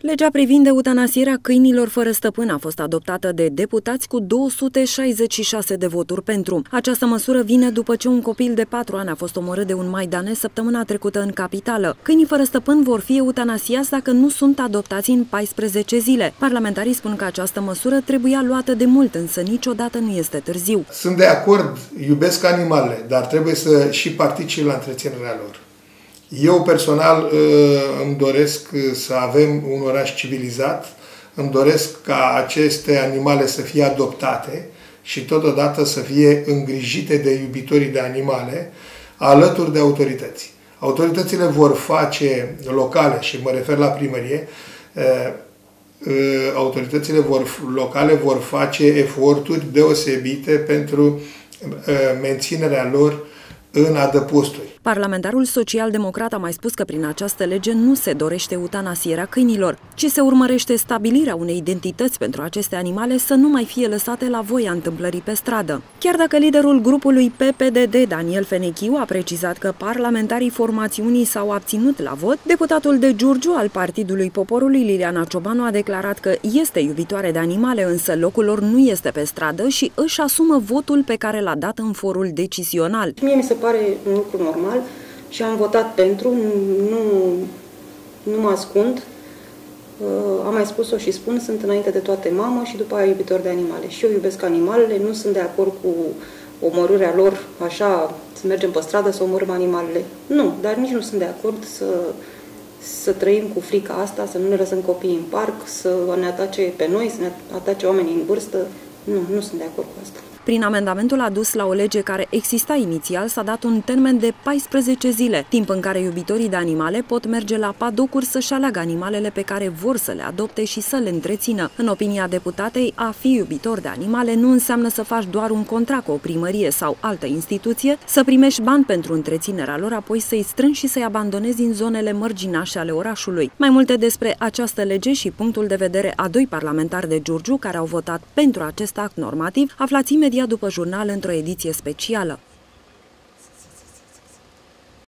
Legea privind eutanasierea câinilor fără stăpân a fost adoptată de deputați cu 266 de voturi pentru. Această măsură vine după ce un copil de 4 ani a fost omorât de un maidanez săptămâna trecută în capitală. Câinii fără stăpân vor fi eutanasiați dacă nu sunt adoptați în 14 zile. Parlamentarii spun că această măsură trebuia luată de mult, însă niciodată nu este târziu. Sunt de acord, iubesc animalele, dar trebuie să și particip la întreținerea lor. Eu personal îmi doresc să avem un oraș civilizat, îmi doresc ca aceste animale să fie adoptate și totodată să fie îngrijite de iubitorii de animale alături de autorități. Autoritățile vor face locale, și mă refer la primărie, autoritățile locale vor face eforturi deosebite pentru menținerea lor în adăposturi. Parlamentarul social-democrat a mai spus că prin această lege nu se dorește eutanasierea câinilor, ci se urmărește stabilirea unei identități pentru aceste animale să nu mai fie lăsate la voia întâmplării pe stradă. Chiar dacă liderul grupului PPDD, Daniel Fenechiu, a precizat că parlamentarii formațiunii s-au abținut la vot, deputatul de Giurgiu al Partidului Poporului, Liliana Ciobanu, a declarat că este iubitoare de animale, însă locul lor nu este pe stradă și își asumă votul pe care l-a dat în forul decizional. Mie mi se pare un lucru normal și am votat pentru, nu mă ascund, am mai spus-o și spun, sunt înainte de toate mamă și după aia iubitor de animale. Și eu iubesc animalele, nu sunt de acord cu omorârea lor, așa, să mergem pe stradă să omorâm animalele. Nu, dar nici nu sunt de acord să trăim cu frica asta, să nu ne lăsăm copiii în parc, să ne atace pe noi, să ne atace oamenii în vârstă. Nu sunt de acord cu asta. Prin amendamentul adus la o lege care exista inițial, s-a dat un termen de 14 zile, timp în care iubitorii de animale pot merge la padocuri să-și aleagă animalele pe care vor să le adopte și să le întrețină. În opinia deputatei, a fi iubitor de animale nu înseamnă să faci doar un contract cu o primărie sau altă instituție, să primești bani pentru întreținerea lor, apoi să-i strângi și să-i abandonezi în zonele mărginașe ale orașului. Mai multe despre această lege și punctul de vedere a 2 parlamentari de Giurgiu care au votat pentru acest act normativ, aflați imediat după jurnal într-o ediție specială.